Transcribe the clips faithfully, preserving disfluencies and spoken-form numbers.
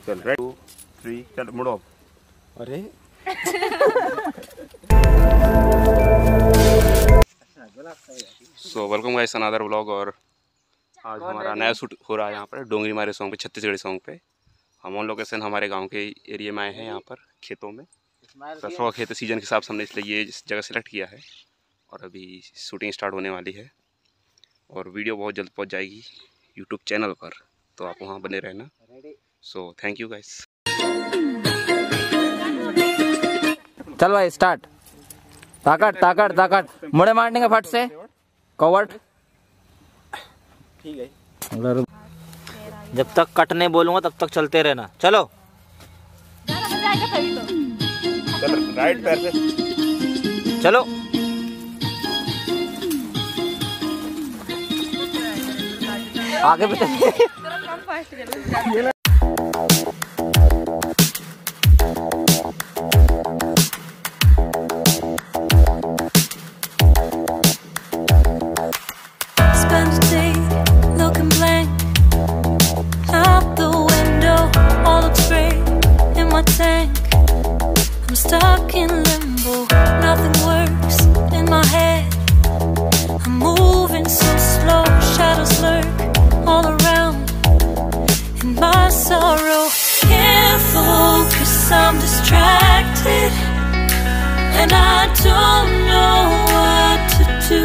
चल ready to three चल मुड़ो। अरे so welcome guys another vlog. और आज हमारा नया शूट हो रहा है यहाँ पर डोंगरी मारे सॉन्ग पे, छत्तीसगढ़ी सॉन्ग पे। हम ऑन लोकेशन हमारे गांव के एरिया में आए हैं, यहाँ पर खेतों में। सरसों का खेत सीजन के हिसाब से हमने इसलिए ये जगह सेलेक्ट किया है और अभी शूटिंग स्टार्ट होने वाली है और वीडियो बहुत जल्द पहुँच जाएगी यूट्यूब चैनल पर, तो आप वहाँ बने रहना। So thank you guys. चल भाई स्टार्ट। ताकत ताकत ताकत मुड़े मारने के फट से कवर्ट। ठीक है, जब तक कट नहीं बोलूंगा तब तक चलते रहना। चलो चल राइट पैर से चलो। आगे भी I'm stuck in limbo, nothing works in my head. I'm moving so slow, shadows lurk all around. In my sorrow, can't focus, I'm distracted. And I don't know what to do.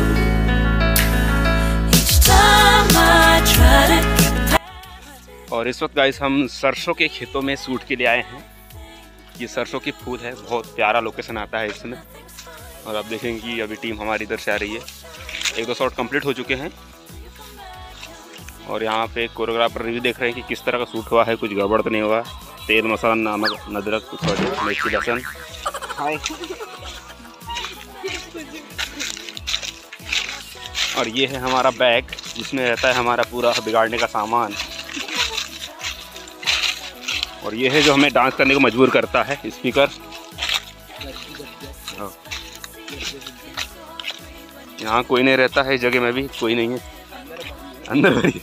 Each time I try to get past. और इस वक्त guys हम सरसों के खेतों में shoot के लिए आए हैं। ये सरसों की फूल है, बहुत प्यारा लोकेशन आता है इसमें। और आप देखेंगे कि अभी टीम हमारी इधर से आ रही है। एक दो शॉट कंप्लीट हो चुके हैं और यहाँ पे कोरियोग्राफर रिव्यू देख रहे हैं कि किस तरह का शूट हुआ है, कुछ गड़बड़ तो नहीं हुआ। तेल मसाला नमक अदरक मिर्ची लहसुन। और ये है हमारा बैग जिसमें रहता है हमारा पूरा बिगाड़ने का सामान। और ये है जो हमें डांस करने को मजबूर करता है, स्पीकर। यहाँ कोई नहीं रहता है, इस जगह में भी कोई नहीं है, अंदर भी।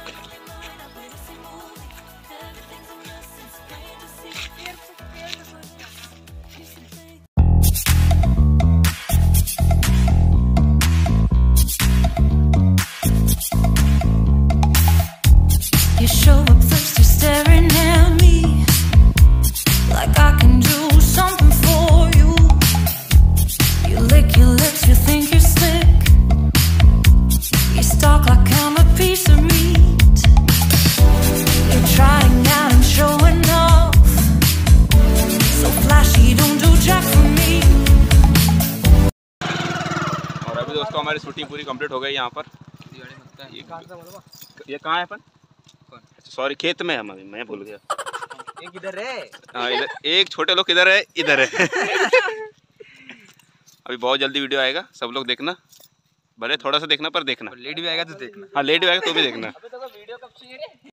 You show up first, you're staring at me like I can do something for you. You lick your lips, you think you're slick. You stalk like I'm a piece of meat. You're trying out and showing off, so flashy, don't do jack for me. और अभी दोस्तों हमारी shooting पूरी complete हो गई यहाँ पर। ये कहाँ है अपन? सॉरी खेत में है, मैं भूल गया। एक इधर है। हाँ इधर एक छोटे लोग इधर है, इधर है। अभी बहुत जल्दी वीडियो आएगा, सब लोग देखना। भले थोड़ा सा देखना पर देखना। लेट भी आएगा तो देखना। हाँ लेट भी आएगा तो भी देखना।